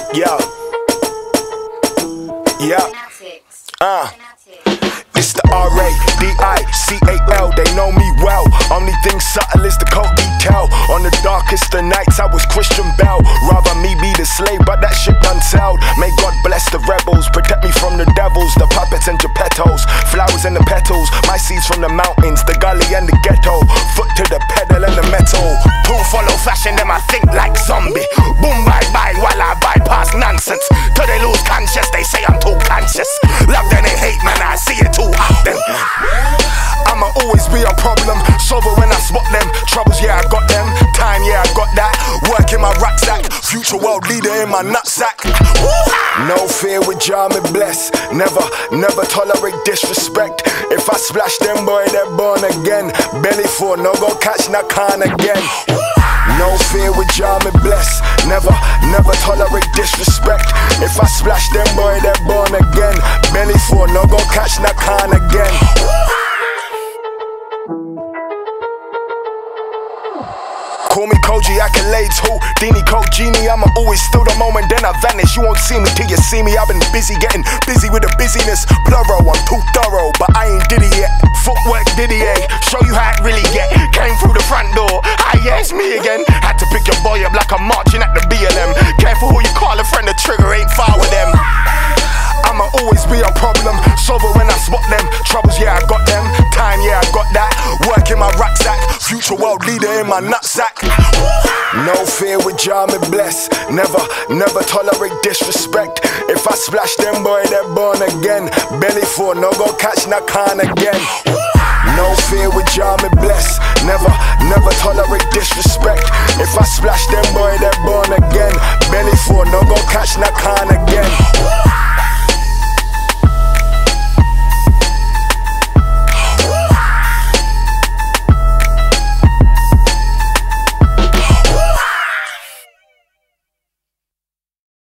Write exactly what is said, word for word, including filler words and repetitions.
Yeah. Yeah. Uh. It's the R A D I C A L, they know me well. Only thing subtle is the coat detail. On the darkest of nights I was Christian Bell. Rather me be the slave, but that shit done sold. May God bless the rebels, protect me from the devils, the puppets and geppettos. Flowers and the petals, my seeds from the mountains, the gully and the ghetto. Foot to the pedal and the metal. Pool follow fashion, them I think like zombie. Boom bye bye while I bypass nonsense. Till they lose conscious, they say I'm too conscious. Love then they hate, man, I see it too often. I'ma always be a problem, solver when I spot them. Troubles, yeah, I got them. Time, yeah, I got that. Work in my rucksack, future world leader in my nutsack. No fear with Jah, me bless. Never, never tolerate disrespect. If I splash them, boy, they're born again. Belly full, no go catch na can again. No fear with Jah, me bless. Never, never tolerate disrespect. If I splash them, boy, they're born again. Belly full, no go catch na can again. Call me Kojey, accolades, who? Dini, Coke, Genie, I'ma always steal the moment, then I vanish. You won't see me till you see me. I've been busy, getting busy with the busyness. Plural, I'm too thorough, but I ain't did it yet. Footwork, did it, eh? Show you how it really get. Came through the front door, ah yeah, it's me again. Had to pick your boy up like I'm marching at the B L M. Careful who you call a friend, the trigger ain't far with them. I'ma always be a problem, solver when I spot them. Troubles, yeah, I got them. Time, yeah, I got that. Work in my rucksack, future world leader in my nutsack. No fear with Jah, me bless. Never, never tolerate disrespect. If I splash them, boy, they're born again. Belly full, no go catch na can again. No fear with Jah, me bless. Never, never tolerate disrespect. If I splash them, boy, they're born again. Belly full, no go catch na can again.